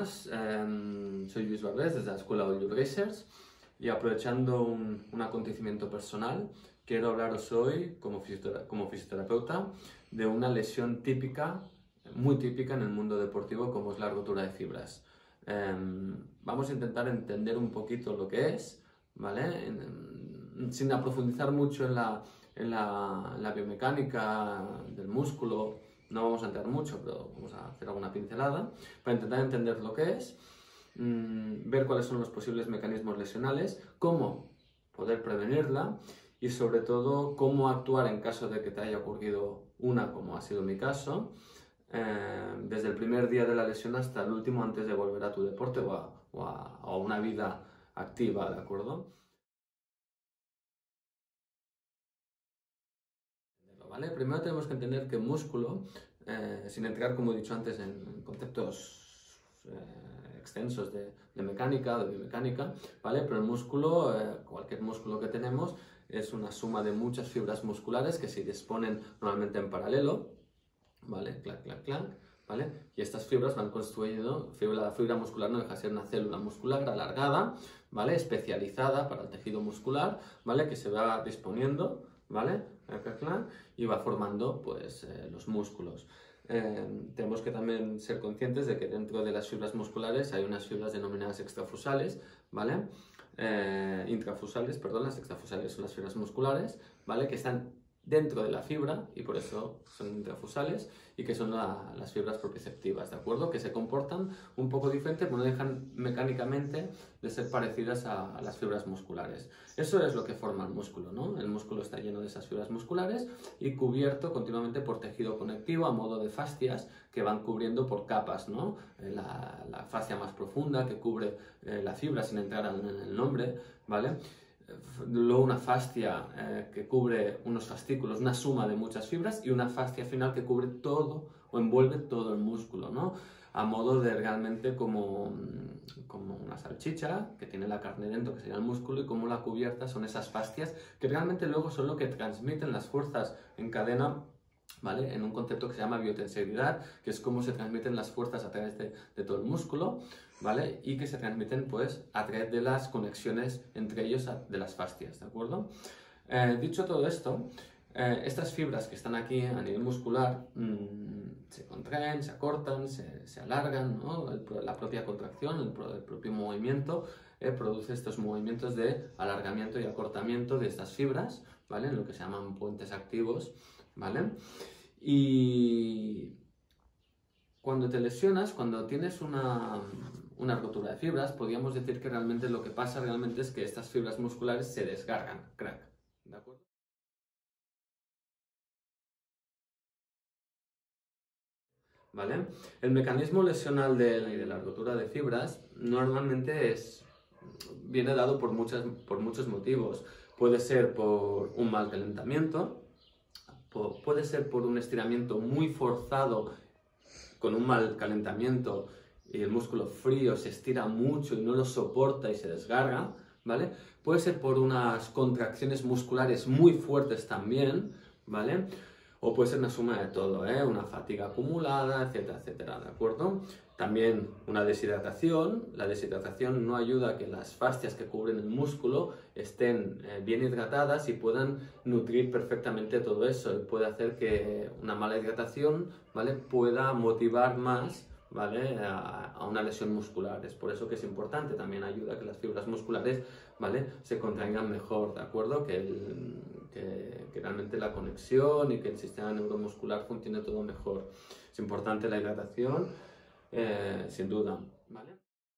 buenas, soy Luis Barbés desde la escuela All Your Racers y aprovechando un acontecimiento personal, quiero hablaros hoy como fisioterapeuta de una lesión típica, muy típica en el mundo deportivo como es la rotura de fibras. Vamos a intentar entender un poquito lo que es, ¿vale? Sin profundizar mucho en la biomecánica del músculo. No vamos a entrar mucho, pero vamos a hacer alguna pincelada para intentar entender lo que es, ver cuáles son los posibles mecanismos lesionales, cómo poder prevenirla y sobre todo cómo actuar en caso de que te haya ocurrido una, como ha sido mi caso, desde el primer día de la lesión hasta el último antes de volver a tu deporte o a una vida activa, ¿de acuerdo? ¿Vale? Primero tenemos que entender que el músculo, sin entrar, como he dicho antes, en conceptos extensos de mecánica, de biomecánica, ¿vale? Pero el músculo, cualquier músculo que tenemos, es una suma de muchas fibras musculares que se disponen normalmente en paralelo, ¿vale? Clac, clac, clac, ¿vale? Y estas fibras van construyendo, la fibra muscular no deja de ser una célula muscular alargada, ¿vale? Especializada para el tejido muscular, ¿vale? Que se va disponiendo, ¿vale? Y va formando pues los músculos. Tenemos que también ser conscientes de que dentro de las fibras musculares hay unas fibras denominadas extrafusales, ¿vale? Intrafusales, perdón, las extrafusales son las fibras musculares, ¿vale? Que están dentro de la fibra y por eso son intrafusales y que son las fibras propioceptivas, ¿de acuerdo? Que se comportan un poco diferente, pero no dejan mecánicamente de ser parecidas a las fibras musculares. Eso es lo que forma el músculo, ¿no? El músculo está lleno de esas fibras musculares y cubierto continuamente por tejido conectivo a modo de fascias que van cubriendo por capas, ¿no? La fascia más profunda que cubre la fibra sin entrar en el nombre, ¿vale? Luego una fascia que cubre unos fascículos, una suma de muchas fibras y una fascia final que cubre todo o envuelve todo el músculo, ¿no? A modo de realmente como una salchicha que tiene la carne dentro, que sería el músculo, y como la cubierta son esas fascias que realmente luego son lo que transmiten las fuerzas en cadena, ¿vale? En un concepto que se llama biotensibilidad, que es cómo se transmiten las fuerzas a través de todo el músculo, ¿vale? Y que se transmiten pues a través de las conexiones entre ellos de las fascias, ¿de acuerdo? Dicho todo esto, estas fibras que están aquí a nivel muscular se contraen, se acortan, se alargan, ¿no? La propia contracción, el propio movimiento produce estos movimientos de alargamiento y acortamiento de estas fibras, ¿vale? En lo que se llaman puentes activos, ¿vale? Y cuando te lesionas, cuando tienes una rotura de fibras, podríamos decir que realmente lo que pasa realmente es que estas fibras musculares se desgarran, crack, ¿de acuerdo? ¿Vale? El mecanismo lesional de la rotura de fibras normalmente viene dado por muchos motivos. Puede ser por un mal calentamiento, puede ser por un estiramiento muy forzado con un mal calentamiento y el músculo frío se estira mucho y no lo soporta y se desgarra, ¿vale? Puede ser por unas contracciones musculares muy fuertes también, ¿vale? O puede ser una suma de todo, ¿eh? Una fatiga acumulada, etcétera, etcétera, ¿de acuerdo? También una deshidratación. La deshidratación no ayuda a que las fascias que cubren el músculo estén bien hidratadas y puedan nutrir perfectamente todo eso. Y puede hacer que una mala hidratación, ¿vale? Pueda motivar más, ¿vale? A una lesión muscular. Es por eso que es importante, también ayuda a que las fibras musculares, ¿vale? Se contraigan mejor, ¿de acuerdo? Que realmente la conexión y que el sistema neuromuscular funcione todo mejor. Es importante la hidratación, sin duda, ¿vale?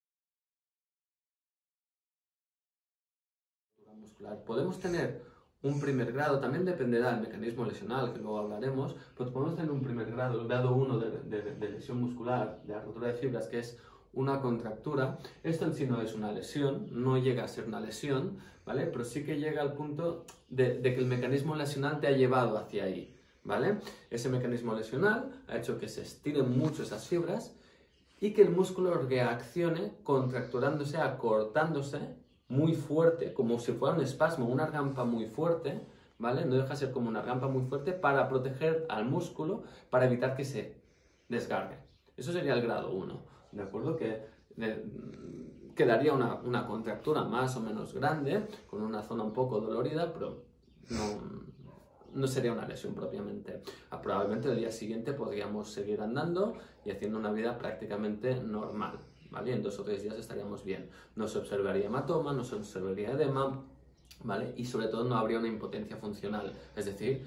Muscular. Podemos tener un primer grado, también dependerá del mecanismo lesional, que luego hablaremos, pero podemos tener un primer grado, el grado 1 de lesión muscular, de la rotura de fibras, que es una contractura. Esto en sí no es una lesión, no llega a ser una lesión, ¿vale? Pero sí que llega al punto de que el mecanismo lesional te ha llevado hacia ahí, ¿vale? Ese mecanismo lesional ha hecho que se estiren mucho esas fibras y que el músculo reaccione contracturándose, acortándose muy fuerte, como si fuera un espasmo, una rampa muy fuerte, ¿vale? No deja de ser como una rampa muy fuerte para proteger al músculo, para evitar que se desgarre. Eso sería el grado 1, ¿de acuerdo? Que quedaría una contractura más o menos grande, con una zona un poco dolorida, pero no sería una lesión propiamente. Probablemente el día siguiente podríamos seguir andando y haciendo una vida prácticamente normal, ¿vale? En 2 o 3 días estaríamos bien. No se observaría hematoma, no se observaría edema, ¿vale? Y sobre todo no habría una impotencia funcional, es decir,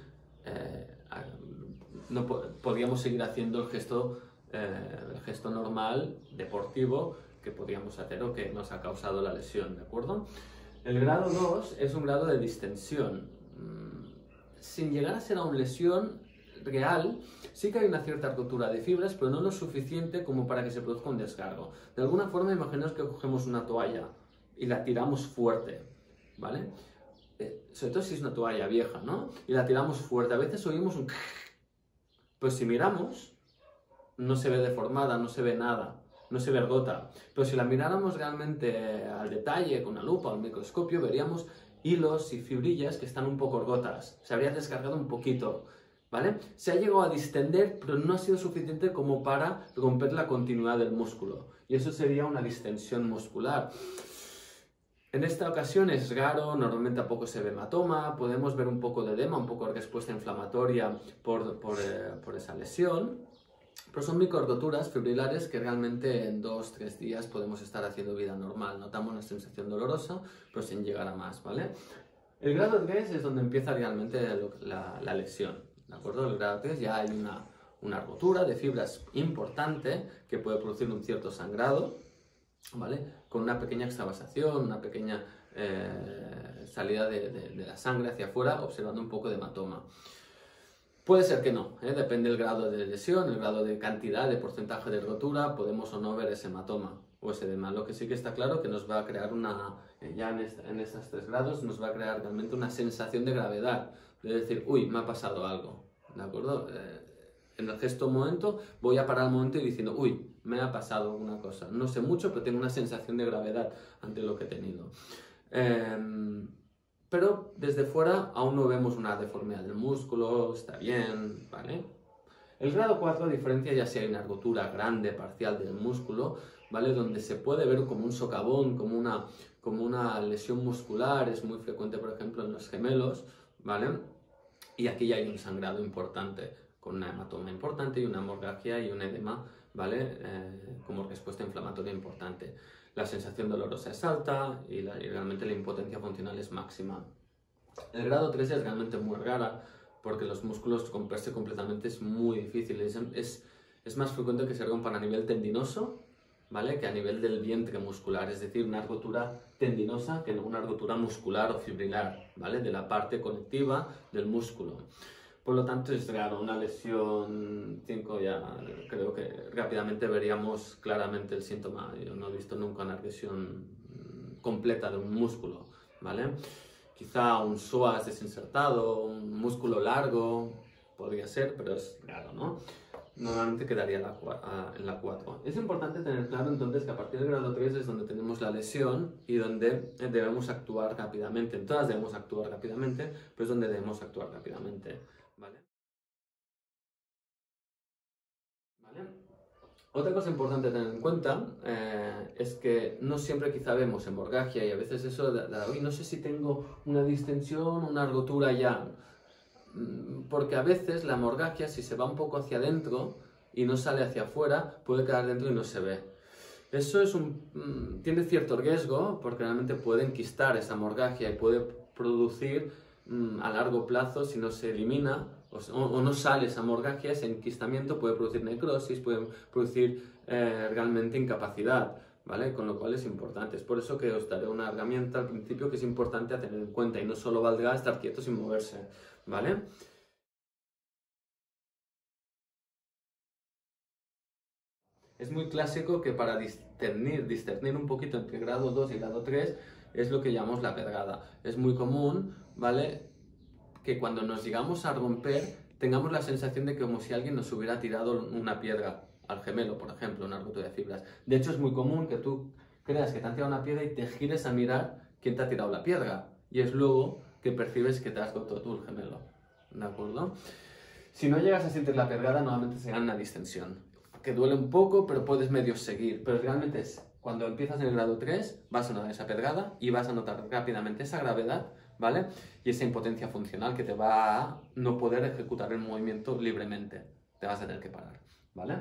no podríamos seguir haciendo el gesto normal, deportivo, que podríamos hacer o que nos ha causado la lesión, ¿de acuerdo? El grado 2 es un grado de distensión. Sin llegar a ser una lesión real, sí que hay una cierta rotura de fibras, pero no lo suficiente como para que se produzca un desgarro. De alguna forma, imaginaos que cogemos una toalla y la tiramos fuerte, ¿vale? Sobre todo si es una toalla vieja, ¿no? Y la tiramos fuerte. A veces oímos un... Pues si miramos, no se ve deformada, no se ve nada, no se ve gota. Pero si la miráramos realmente al detalle, con una lupa o un microscopio, veríamos hilos y fibrillas que están un poco rotas. Se habría descargado un poquito, ¿vale? Se ha llegado a distender, pero no ha sido suficiente como para romper la continuidad del músculo. Y eso sería una distensión muscular. En esta ocasión es raro, normalmente tampoco se ve hematoma, podemos ver un poco de edema, un poco de respuesta inflamatoria por esa lesión, pero son microroturas fibrilares que realmente en 2 o 3 días podemos estar haciendo vida normal. Notamos una sensación dolorosa, pero sin llegar a más, ¿vale? El grado 3 es donde empieza realmente la lesión, ¿de acuerdo? El grado 3 ya hay una rotura de fibras importante que puede producir un cierto sangrado, ¿vale? Con una pequeña extravasación, una pequeña salida de la sangre hacia afuera, observando un poco de hematoma. Puede ser que no, depende del grado de lesión, el grado de cantidad, de porcentaje de rotura, podemos o no ver ese hematoma o ese edema. Lo que sí que está claro que nos va a crear ya en estos 3 grados, nos va a crear realmente una sensación de gravedad, de decir, uy, me ha pasado algo, ¿de acuerdo? En el gesto momento voy a parar el momento y diciendo, uy, me ha pasado alguna cosa. No sé mucho, pero tengo una sensación de gravedad ante lo que he tenido. Pero desde fuera aún no vemos una deformidad del músculo, está bien, ¿vale? El grado 4 a diferencia ya si hay una rotura grande, parcial del músculo, ¿vale? Donde se puede ver como un socavón, como una lesión muscular, es muy frecuente, por ejemplo, en los gemelos, ¿vale? Y aquí ya hay un sangrado importante, con una hematoma importante y una hemorragia y un edema, ¿vale? Como respuesta inflamatoria importante. La sensación dolorosa es alta y realmente la impotencia funcional es máxima. El grado 3 es realmente muy rara porque los músculos romperse completamente es muy difícil. Es más frecuente que se rompan a nivel tendinoso, ¿vale? Que a nivel del vientre muscular, es decir, una rotura tendinosa que no una rotura muscular o fibrilar, ¿vale? De la parte conectiva del músculo. Por lo tanto, es raro, una lesión 5 ya creo que rápidamente veríamos claramente el síntoma. Yo no he visto nunca una lesión completa de un músculo, ¿vale? Quizá un psoas desinsertado, un músculo largo, podría ser, pero es raro, ¿no? Normalmente quedaría en la 4. Es importante tener claro entonces que a partir del grado 3 es donde tenemos la lesión y donde debemos actuar rápidamente. En todas debemos actuar rápidamente, pero es donde debemos actuar rápidamente. ¿Vale? Otra cosa importante a tener en cuenta es que no siempre quizá vemos hemorragia y a veces eso de no sé si tengo una distensión, una rotura ya, porque a veces la hemorragia si se va un poco hacia adentro y no sale hacia afuera puede quedar dentro y no se ve. Eso tiene cierto riesgo porque realmente puede enquistar esa hemorragia y puede producir a largo plazo, si no se elimina o no sale esa hemorragia, ese enquistamiento puede producir necrosis, puede producir realmente incapacidad, ¿vale? Con lo cual es importante. Es por eso que os daré una herramienta al principio que es importante a tener en cuenta y no solo valdrá estar quieto sin moverse, ¿vale? Es muy clásico que para discernir un poquito entre grado 2 y grado 3 es lo que llamamos la pedrada. Es muy común, ¿vale? Que cuando nos llegamos a romper tengamos la sensación de que como si alguien nos hubiera tirado una piedra al gemelo, por ejemplo, una rotura de fibras. De hecho, es muy común que tú creas que te han tirado una piedra y te gires a mirar quién te ha tirado la piedra. Y es luego que percibes que te has roto tú el gemelo. ¿De acuerdo? Si no llegas a sentir la pedrada, normalmente se gana una distensión. Que duele un poco, pero puedes medio seguir. Pero realmente es cuando empiezas en el grado 3 vas a notar esa pedrada y vas a notar rápidamente esa gravedad, ¿vale? Y esa impotencia funcional que te va a no poder ejecutar el movimiento libremente. Te vas a tener que parar, ¿vale?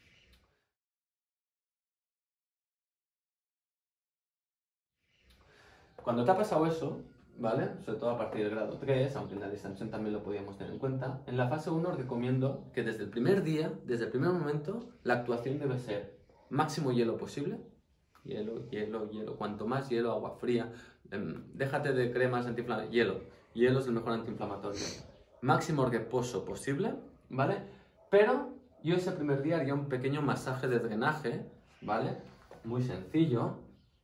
Cuando te ha pasado eso, ¿vale? Sobre todo a partir del grado 3, aunque en la distensión también lo podíamos tener en cuenta, en la fase 1 os recomiendo que desde el primer día, desde el primer momento, la actuación debe ser máximo hielo posible. Hielo, hielo, hielo. Cuanto más hielo, agua fría. Déjate de cremas antiinflamatorias. Hielo. Hielo es el mejor antiinflamatorio. Máximo reposo posible, ¿vale? Pero yo ese primer día haría un pequeño masaje de drenaje, ¿vale? Muy sencillo,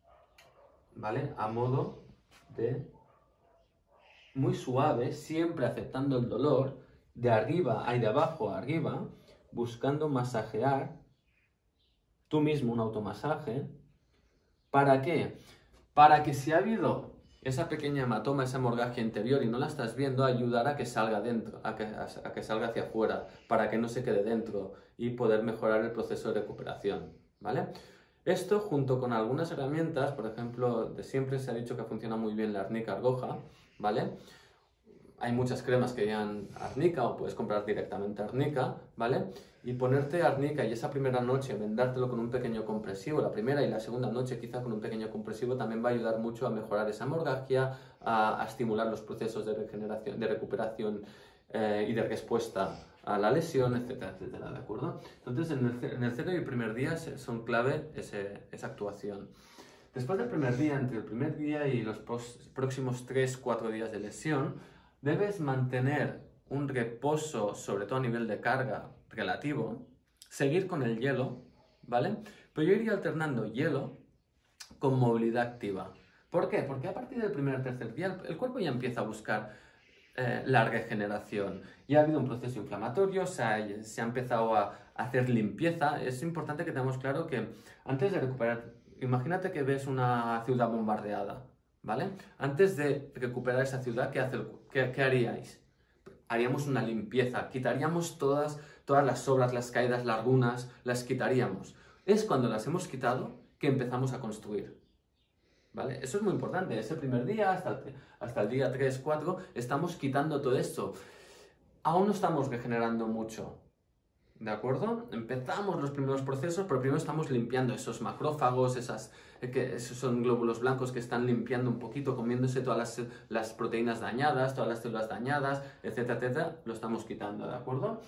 ¿vale? A modo de muy suave, siempre aceptando el dolor, de arriba, de abajo a arriba, buscando masajear tú mismo un automasaje. ¿Para qué? Para que si ha habido esa pequeña hematoma, esa hemorragia interior y no la estás viendo, ayudará a que salga dentro, a que salga hacia afuera, para que no se quede dentro y poder mejorar el proceso de recuperación, ¿vale? Esto junto con algunas herramientas, por ejemplo, de siempre se ha dicho que funciona muy bien la arnica argoja, ¿vale? Hay muchas cremas que llevan arnica o puedes comprar directamente arnica, ¿vale? Y ponerte arnica y esa primera noche vendártelo con un pequeño compresivo, la primera y la segunda noche quizá con un pequeño compresivo también va a ayudar mucho a mejorar esa hemorragia, a estimular los procesos de regeneración, de recuperación y de respuesta a la lesión, etcétera, etcétera, ¿de acuerdo? Entonces en el 0 y el primer día son clave esa actuación. Después del primer día, entre el primer día y los próximos 3-4 días de lesión, debes mantener un reposo, sobre todo a nivel de carga relativo, seguir con el hielo, ¿vale? Pero yo iría alternando hielo con movilidad activa. ¿Por qué? Porque a partir del primer o tercer día el cuerpo ya empieza a buscar la regeneración. Ya ha habido un proceso inflamatorio, se ha empezado a hacer limpieza. Es importante que tengamos claro que antes de recuperar, imagínate que ves una ciudad bombardeada, ¿vale? Antes de recuperar esa ciudad, ¿qué haríais? Haríamos una limpieza, quitaríamos todas las sobras, las caídas, las runas, las quitaríamos. Es cuando las hemos quitado que empezamos a construir, ¿vale? Eso es muy importante. Ese primer día, hasta el día 3-4, estamos quitando todo esto. Aún no estamos regenerando mucho, ¿de acuerdo? Empezamos los primeros procesos, pero primero estamos limpiando esos macrófagos, esos son glóbulos blancos que están limpiando un poquito, comiéndose todas las proteínas dañadas, todas las células dañadas, etcétera, etcétera, lo estamos quitando, ¿de acuerdo?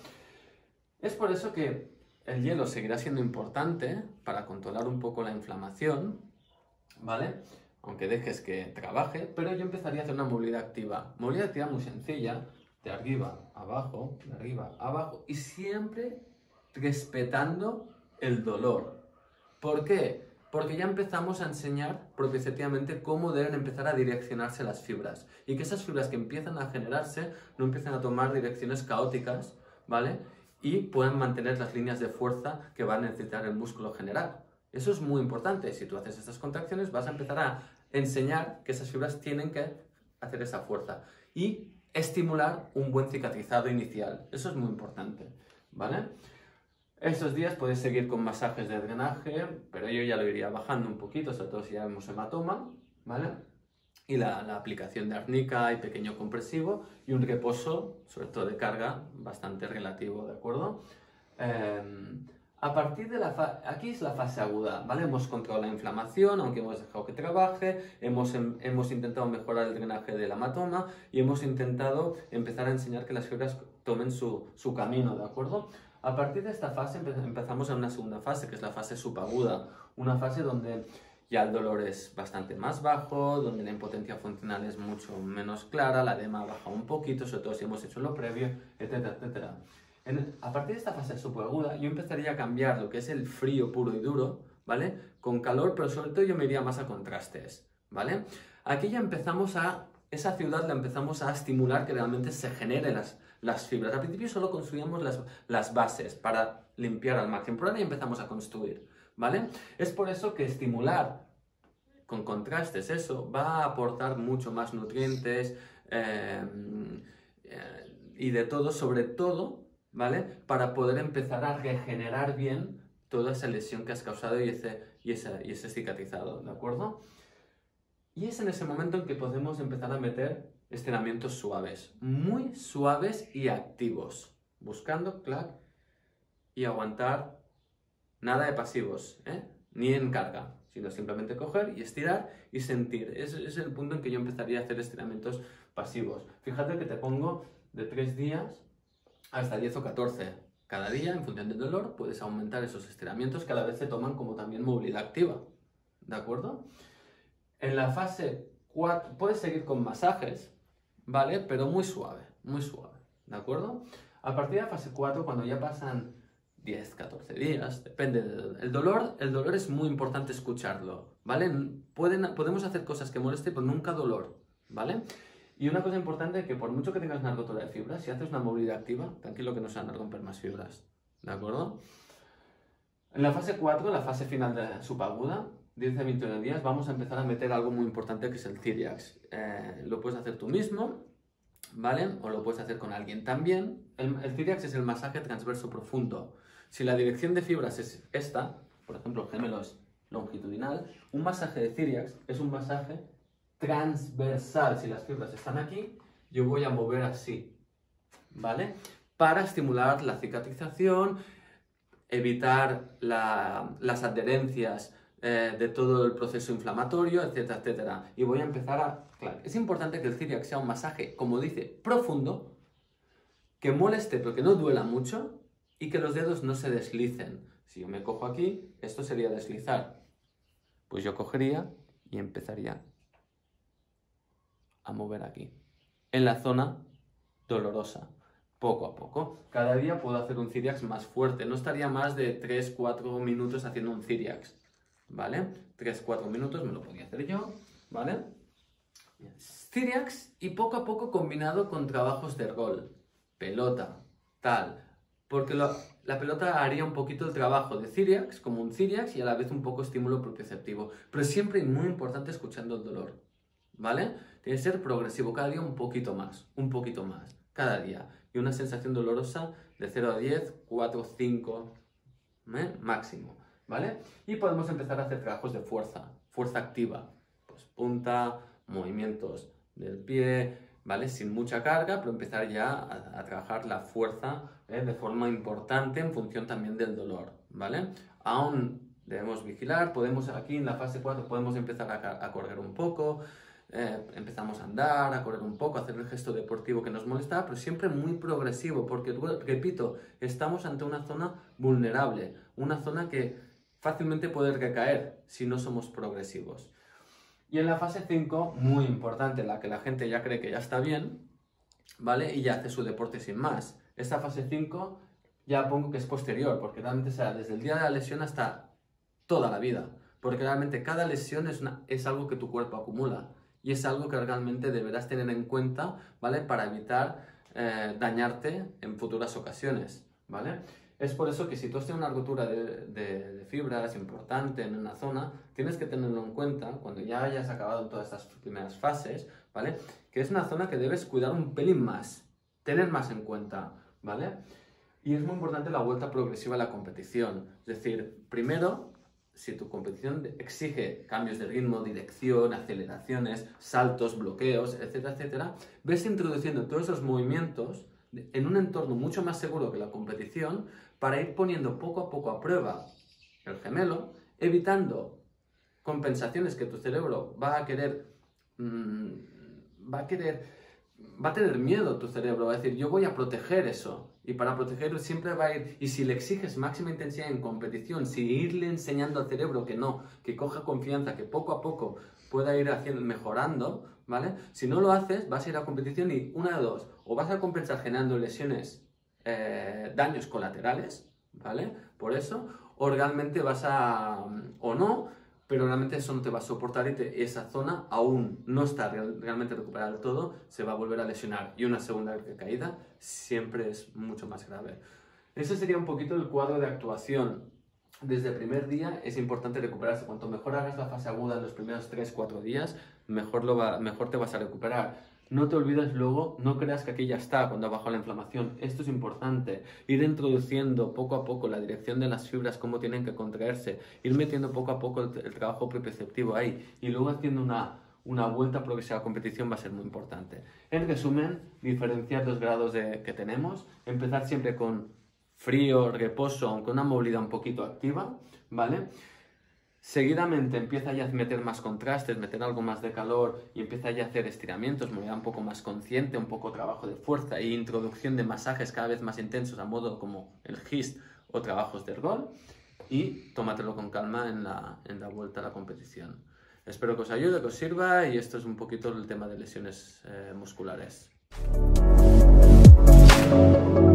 Es por eso que el hielo seguirá siendo importante para controlar un poco la inflamación, ¿vale? Aunque dejes que trabaje, pero yo empezaría a hacer una movilidad activa. Movilidad activa muy sencilla, de arriba a abajo, de arriba a abajo, y siempre respetando el dolor. ¿Por qué? Porque ya empezamos a enseñar propioceptivamente cómo deben empezar a direccionarse las fibras. Y que esas fibras que empiezan a generarse no empiecen a tomar direcciones caóticas, ¿vale? Y puedan mantener las líneas de fuerza que va a necesitar el músculo generar. Eso es muy importante. Si tú haces estas contracciones, vas a empezar a enseñar que esas fibras tienen que hacer esa fuerza. Y estimular un buen cicatrizado inicial. Eso es muy importante, ¿vale? Estos días podéis seguir con masajes de drenaje, pero yo ya lo iría bajando un poquito, sobre todo si ya vemos hematoma, ¿vale? Y la aplicación de arnica y pequeño compresivo y un reposo, sobre todo de carga, bastante relativo, ¿de acuerdo? A partir de aquí es la fase aguda, ¿vale? Hemos controlado la inflamación, aunque hemos dejado que trabaje, hemos intentado mejorar el drenaje del hematoma y hemos intentado empezar a enseñar que las fibras tomen su camino, ¿de acuerdo? A partir de esta fase empezamos en una segunda fase, que es la fase subaguda, una fase donde ya el dolor es bastante más bajo, donde la impotencia funcional es mucho menos clara, la edema baja un poquito, sobre todo si hemos hecho lo previo, etcétera, etcétera. A partir de esta fase subaguda, yo empezaría a cambiar lo que es el frío puro y duro, ¿vale? Con calor, pero sobre todo yo me iría más a contrastes, ¿vale? Aquí ya empezamos esa ciudad la empezamos a estimular que realmente se generen las fibras. Al principio solo construíamos las bases para limpiar al máximo, pero ahora ya empezamos a construir, ¿vale? Es por eso que estimular con contrastes eso va a aportar mucho más nutrientes y de todo, sobre todo, ¿vale? Para poder empezar a regenerar bien toda esa lesión que has causado y y ese cicatrizado, ¿de acuerdo? Y es en ese momento en que podemos empezar a meter estiramientos suaves, muy suaves y activos, buscando, clac, y aguantar, nada de pasivos, ni en carga, sino simplemente coger y estirar y sentir. Ese es el punto en que yo empezaría a hacer estiramientos pasivos. Fíjate que te pongo de 3 días hasta 10 o 14. Cada día, en función del dolor, puedes aumentar esos estiramientos que a la vez se toman como también movilidad activa, ¿de acuerdo? En la fase 4 puedes seguir con masajes, ¿vale? Pero muy suave, ¿de acuerdo? A partir de la fase 4, cuando ya pasan 10, 14 días, depende del dolor. El dolor es muy importante escucharlo, ¿vale? Podemos hacer cosas que molesten, pero nunca dolor, ¿vale? Y una cosa importante es que por mucho que tengas una rotura de fibras, si haces una movilidad activa, tranquilo que no se van a romper más fibras, ¿de acuerdo? En la fase 4, la fase final de subaguda, 10 a 21 días, vamos a empezar a meter algo muy importante que es el Cyriax. Lo puedes hacer tú mismo, ¿vale? O lo puedes hacer con alguien también. El Cyriax es el masaje transverso profundo. Si la dirección de fibras es esta, por ejemplo, el gemelo es longitudinal, un masaje de Cyriax es un masaje transversal. Si las fibras están aquí, yo voy a mover así, ¿vale? Para estimular la cicatrización, evitar las adherencias de todo el proceso inflamatorio, etcétera, etcétera. Y voy a empezar a... Claro, es importante que el Cyriax sea un masaje, como dice, profundo, que moleste pero que no duela mucho y que los dedos no se deslicen. Si yo me cojo aquí, esto sería deslizar. Pues yo cogería y empezaría a mover aquí, en la zona dolorosa, poco a poco. Cada día puedo hacer un Cyriax más fuerte, no estaría más de 3-4 minutos haciendo un Cyriax, ¿vale? 3-4 minutos me lo podía hacer yo, ¿vale? Cyriax y poco a poco combinado con trabajos de ergol, pelota, tal, porque la pelota haría un poquito el trabajo de Cyriax, como un Cyriax, y a la vez un poco estímulo propioceptivo, pero siempre y muy importante escuchando el dolor, ¿vale? Tiene que ser progresivo, cada día un poquito más, cada día. Y una sensación dolorosa de 0 a 10, 4, 5, máximo, ¿vale? Y podemos empezar a hacer trabajos de fuerza activa, pues punta, movimientos del pie, ¿vale? Sin mucha carga, pero empezar ya a trabajar la fuerza de forma importante en función también del dolor, ¿vale? Aún debemos vigilar, podemos aquí en la fase 4 podemos empezar a correr un poco, empezamos a andar, a correr un poco, a hacer el gesto deportivo que nos molesta, pero siempre muy progresivo, porque, repito, estamos ante una zona vulnerable, una zona que fácilmente puede recaer si no somos progresivos. Y en la fase 5, muy importante, la que la gente ya cree que ya está bien, ¿vale? Y ya hace su deporte sin más. Esta fase 5 ya pongo que es posterior, porque realmente será desde el día de la lesión hasta toda la vida, porque realmente cada lesión es algo que tu cuerpo acumula. Y es algo que realmente deberás tener en cuenta, ¿vale? Para evitar dañarte en futuras ocasiones, ¿vale? Es por eso que si tú has tenido una rotura de fibras importante en una zona, tienes que tenerlo en cuenta cuando ya hayas acabado todas estas primeras fases, ¿vale? Que es una zona que debes cuidar un pelín más, tener más en cuenta, ¿vale? Y es muy importante la vuelta progresiva a la competición. Es decir, primero, si tu competición exige cambios de ritmo, dirección, aceleraciones, saltos, bloqueos, etcétera, etcétera, ves introduciendo todos esos movimientos en un entorno mucho más seguro que la competición para ir poniendo poco a poco a prueba el gemelo, evitando compensaciones que tu cerebro va a tener miedo tu cerebro, va a decir, yo voy a proteger eso. Y para protegerlo siempre va a ir, y si le exiges máxima intensidad en competición, si irle enseñando al cerebro que no, que coja confianza, que poco a poco pueda ir mejorando, ¿vale? Si no lo haces, vas a ir a competición y una de dos, o vas a compensar generando lesiones, daños colaterales, ¿vale? Por eso, o realmente o no, pero realmente eso no te va a soportar y esa zona aún no está realmente recuperada del todo, se va a volver a lesionar y una segunda caída siempre es mucho más grave. Ese sería un poquito el cuadro de actuación. Desde el primer día es importante recuperarse. Cuanto mejor hagas la fase aguda en los primeros 3-4 días, mejor te vas a recuperar. no te olvides luego, no creas que aquí ya está cuando ha bajado la inflamación. Esto es importante, ir introduciendo poco a poco la dirección de las fibras, cómo tienen que contraerse, ir metiendo poco a poco el trabajo propioceptivo ahí y luego haciendo una vuelta progresiva a competición va a ser muy importante. En resumen, diferenciar los grados que tenemos, empezar siempre con frío, reposo, aunque una movilidad un poquito activa, ¿vale? Seguidamente empieza ya a meter más contrastes, meter algo más de calor y empieza ya a hacer estiramientos, movilidad un poco más consciente, un poco trabajo de fuerza e introducción de masajes cada vez más intensos a modo como el HIIT o trabajos de ergol y tómatelo con calma en la vuelta a la competición. Espero que os ayude, que os sirva y esto es un poquito el tema de lesiones musculares.